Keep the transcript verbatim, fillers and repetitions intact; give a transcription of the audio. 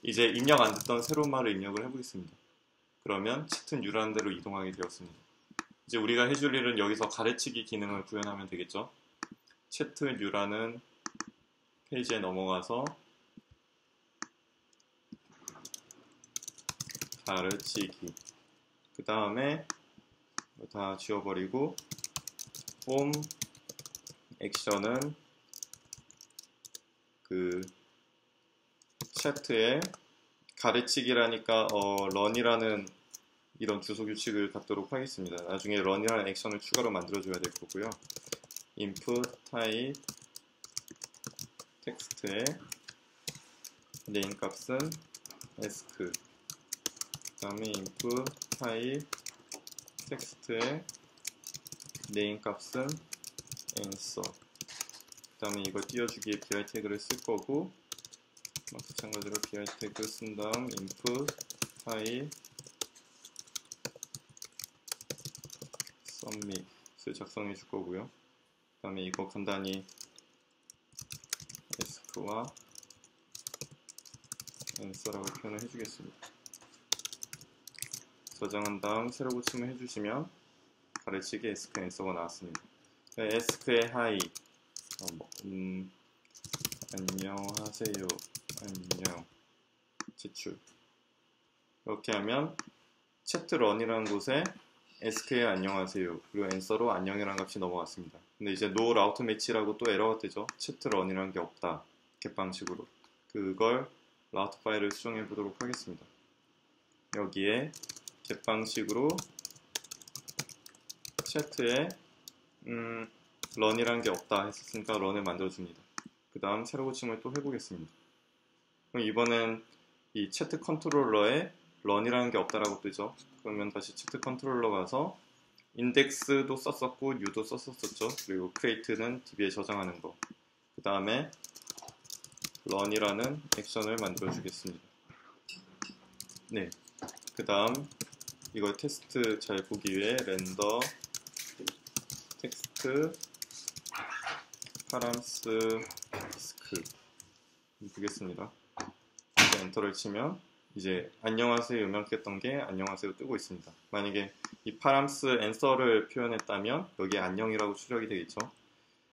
이제 입력 안 됐던 새로운 말을 입력을 해보겠습니다. 그러면 채트 뉴라는 데로 이동하게 되었습니다. 이제 우리가 해줄 일은 여기서 가르치기 기능을 구현하면 되겠죠. 채트 뉴라는 페이지에 넘어가서 가르치기, 그 다음에 다 지워버리고 홈 액션은 그 채트에 가르치기라니까 어, 런이라는 이런 주소 규칙을 갖도록 하겠습니다. 나중에 런이라는 액션을 추가로 만들어줘야 될 거고요. input type 텍스트의 name 값은 ask, 그 다음에 input type 텍스트의 name 값은 answer, 그 다음에 이걸 띄워주기에 bi 태그를 쓸 거고, 마찬가지로 bi 태그 쓴 다음 input type submit을 작성해 줄 거고요. 그 다음에 이거 간단히 ask와 answer라고 표현을 해주겠습니다. 저장한 다음 새로 고침을 해주시면 가르치기 ask, answer가 나왔습니다. ask의 hi, 어, 뭐, 음, 안녕하세요, 안녕, 제출. 이렇게 하면 채트 런이라는 곳에 ask에 안녕하세요, 그리고 answer로 안녕이라는 값이 넘어갔습니다. 근데 이제 no route match라고 또 에러가 뜨죠. 채트 런이라는 게 없다, 객방식으로. 그걸 route 파일을 수정해 보도록 하겠습니다. 여기에 객방식으로 채트에 음, 런이라는 게 없다 했었으니까 런을 만들어줍니다. 그 다음 새로 고침을 또 해보겠습니다. 그럼 이번엔 이 채트 컨트롤러에 런이라는 게 없다라고 뜨죠. 그러면 다시 채트 컨트롤러 가서 인덱스도 썼었고 뉴도 썼었죠. 그리고 create는 디비에 저장하는 거, 그 다음에 런이라는 액션을 만들어 주겠습니다. 네, 그 다음 이걸 테스트 잘 보기 위해 렌더 텍스트 파람스 디스크 보겠습니다. 엔터를 치면 이제 안녕하세요 음영했던 게 안녕하세요 뜨고 있습니다. 만약에 이 파람스 앤서를 표현했다면 여기에 안녕이라고 출력이 되겠죠.